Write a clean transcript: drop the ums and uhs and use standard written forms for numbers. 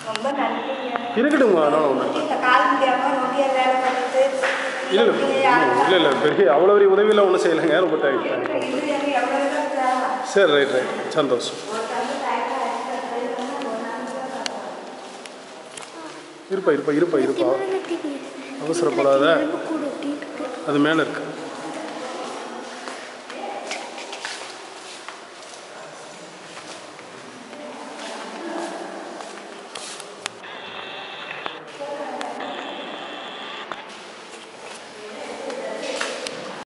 இருக்கட்டும்மா அதனால் ஒன்று இல்லை பெரிய அவ்வளோ பெரிய உதவியெல்லாம் ஒன்றும் செய்யலைங்க ரொம்ப தேங்க்ஸ் சரி ரைட் சந்தோஷம் இருப்பா அவசரப்படாத அது மேலே இருக்கு